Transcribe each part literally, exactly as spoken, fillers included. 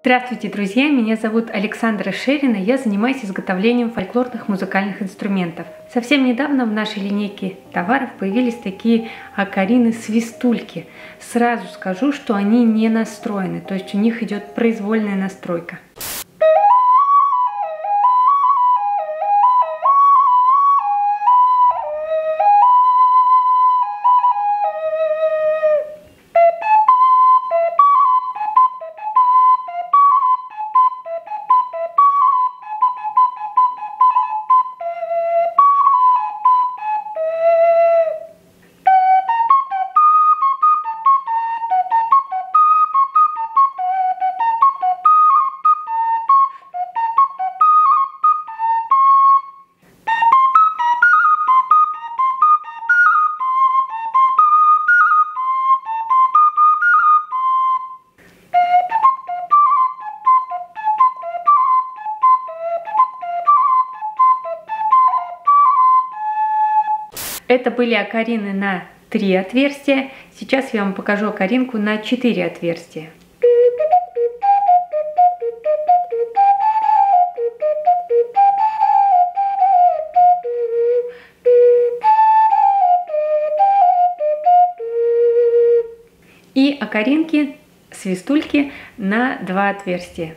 Здравствуйте, друзья! Меня зовут Александра Шерина, я занимаюсь изготовлением фольклорных музыкальных инструментов. Совсем недавно в нашей линейке товаров появились такие окарины-свистульки. Сразу скажу, что они не настроены, то есть у них идет произвольная настройка. Это были окарины на три отверстия. Сейчас я вам покажу окаринку на четыре отверстия. И окаринки, свистульки на два отверстия.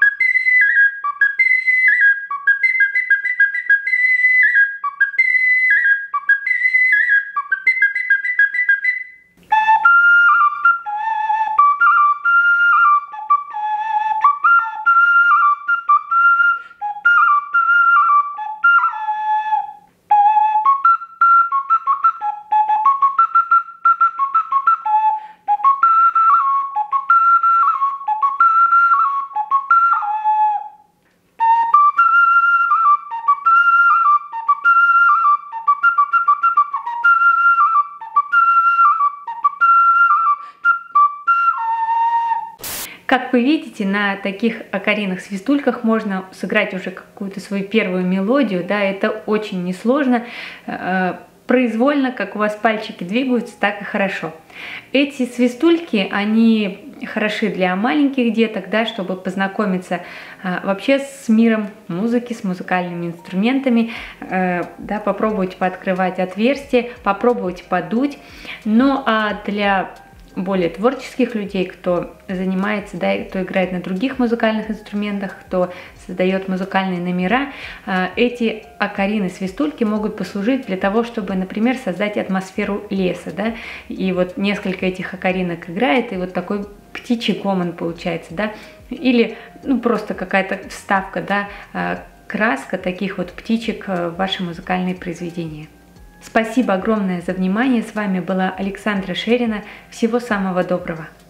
Как вы видите, на таких окаринах-свистульках можно сыграть уже какую-то свою первую мелодию, да, это очень несложно, произвольно, как у вас пальчики двигаются, так и хорошо. Эти свистульки, они хороши для маленьких деток, да, чтобы познакомиться вообще с миром музыки, с музыкальными инструментами, да, попробовать пооткрывать отверстия, попробовать подуть. Ну а для более творческих людей, кто занимается, да, кто играет на других музыкальных инструментах, кто создает музыкальные номера, эти окарины-свистульки могут послужить для того, чтобы, например, создать атмосферу леса, да, и вот несколько этих окаринок играет, и вот такой птичий гомон получается, да, или ну, просто какая-то вставка, да, краска таких вот птичек в ваши музыкальные произведения. Спасибо огромное за внимание. С вами была Александра Шерина. Всего самого доброго.